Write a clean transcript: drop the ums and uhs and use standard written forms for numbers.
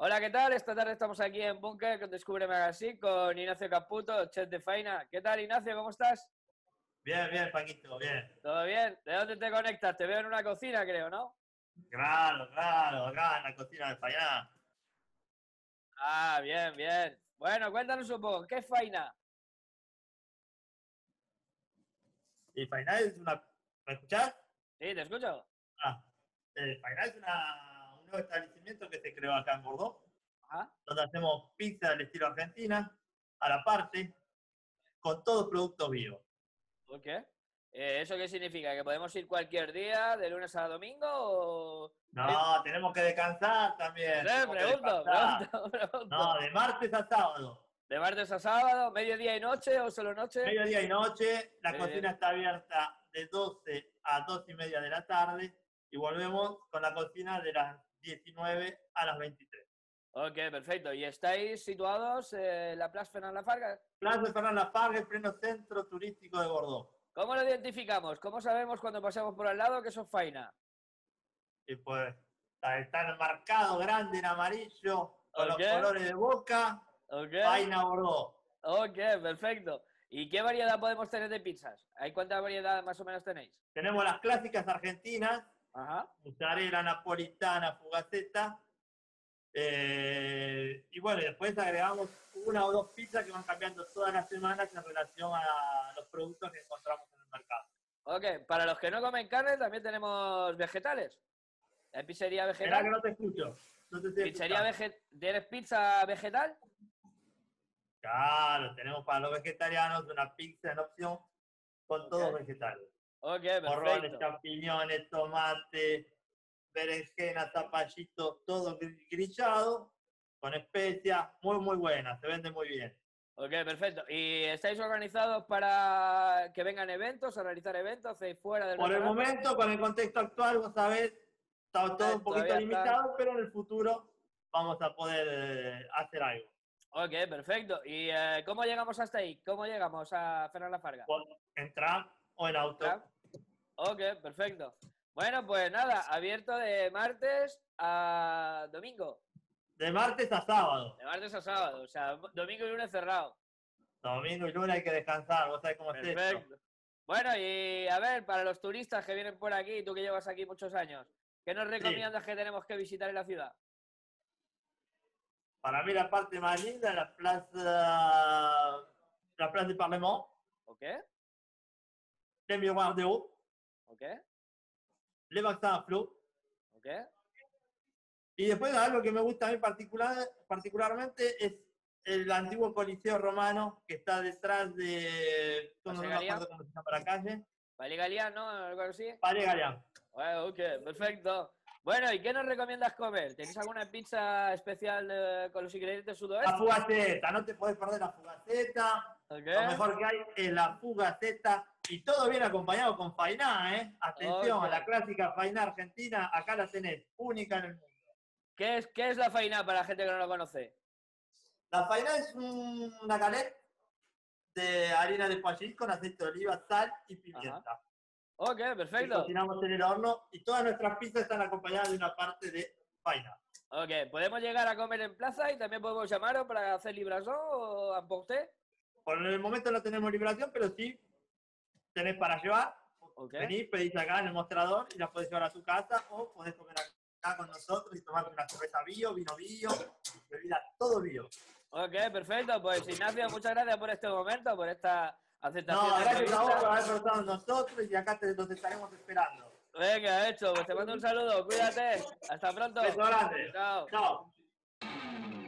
Hola, ¿qué tal? Esta tarde estamos aquí en Bunker con Descubre Magazine con Ignacio Caputo, chef de faina. ¿Qué tal, Ignacio? ¿Cómo estás? Bien, bien, Paquito, bien. ¿Todo bien? ¿De dónde te conectas? Te veo en una cocina, creo, ¿no? Claro, claro, acá en la cocina de Fayná. Ah, bien, bien. Bueno, cuéntanos un poco, ¿qué es faina? Y Fayná es una... ¿Me escuchás? Sí, te escucho. Ah, Fayná es un nuevo establecimiento que se creó acá en Bordeaux, Ajá. donde hacemos pizza del estilo argentina, a la parte, con todos productos vivos. ¿Por qué? ¿Eso qué significa? ¿Que podemos ir cualquier día, de lunes a domingo o...? No, tenemos que descansar No también, sé, tenemos que pregunto, descansar. pregunto. No, de martes a sábado, ¿De martes a sábado, mediodía y noche o solo noche? mediodía y noche, la Mediodía. cocina está abierta de 12 a 2:30 de la tarde y volvemos con la cocina de las 19 a las 23. Ok, perfecto. ¿Y estáis situados en la Plaza Fernán Lafarga? Plaza Fernán Lafargue, pleno centro turístico de Bordeaux. ¿Cómo lo identificamos? ¿Cómo sabemos cuando pasamos por al lado que eso es faina? Y pues está enmarcado grande en amarillo con Ok, los colores de Boca, ok, Faina Bordeaux. ok, perfecto. ¿Y qué variedad podemos tener de pizzas? ¿Hay cuánta variedad más o menos tenéis? Tenemos las clásicas argentinas, Ajá. mozzarella napolitana, fugaceta. Y bueno, y después agregamos una o dos pizzas que van cambiando todas las semanas en relación a los productos que encontramos en el mercado. Ok, para los que no comen carne también tenemos vegetales. ¿Hay pizzería Esperá que vegetal? no te escucho, no te estoy ¿Pizzería escuchando. vegetal? ¿Tienes pizza vegetal? Claro, tenemos para los vegetarianos una pizza en opción con Ok, todos vegetales. ok, Morrones, perfecto. champiñones, tomate, berenjena, zapallito, todo grillado, con especias, muy, muy buena, se vende muy bien. Ok, perfecto. ¿Y estáis organizados para que vengan eventos, a realizar eventos, hacéis fuera del Por el restaurante? momento, con el contexto actual, vos sabés, está todo un poquito Todavía está. limitado, pero en el futuro vamos a poder hacer algo. Ok, perfecto. ¿Y cómo llegamos hasta ahí? ¿Cómo llegamos a Fernán Lafarga? Entrar o en auto. ¿Tram? Ok, perfecto. Bueno, pues nada, abierto de martes a domingo. De martes a sábado. De martes a sábado, o sea, domingo y lunes cerrado. Domingo y lunes hay que descansar, vos sabés cómo es esto. Perfecto. Bueno, y a ver, para los turistas que vienen por aquí, tú que llevas aquí muchos años, ¿qué nos Sí, recomiendas que tenemos que visitar en la ciudad? para mí la parte más linda es la Place du Parlement, ¿Ok? les Miroirs de Haut, ¿Ok? les Vaccins à Flot. ¿Ok? Y después algo que me gusta a mí particularmente es el antiguo Coliseo Romano que está detrás de, no ¿Paseo me Galián? acuerdo cómo se llama la calle, ¿Paseo Galián, no? ¿Algo así? Palais Galián. Bueno, ok, perfecto. Bueno, ¿y qué nos recomiendas comer? ¿Tenéis alguna pizza especial con los ingredientes La sudoeste? fugaceta, no te podés perder la fugaceta. ¿Ok? Lo mejor que hay es la fugaceta y todo bien acompañado con fainá, ¿eh? Ok. Atención, la clásica fainá argentina, acá la tenés, única en el mundo. ¿Qué es la faina para la gente que no lo conoce? La fainá es una galette de harina de pollín con aceite de oliva, sal y Ajá. pimienta. Ok, Que perfecto. cocinamos en el horno y todas nuestras pizzas están acompañadas de una parte de faina. Ok, podemos llegar a comer en plaza y también podemos llamaros para hacer librasón o emporter. Por el momento no tenemos liberación, pero sí tenés para llevar. Ok. Venís, pedís acá en el mostrador y la podés llevar a tu casa o podés comer acá con nosotros y tomarte una cerveza bio, vino bio, bebida todo bio. Ok, perfecto. Pues Ignacio, muchas gracias por este momento, por esta aceptación No, de gracias a vos por entrevista. haber estado con nosotros y acá los estaremos esperando. Venga, hecho. Pues te mando un saludo. Cuídate. Hasta pronto. Beso grande. Chao. Chao.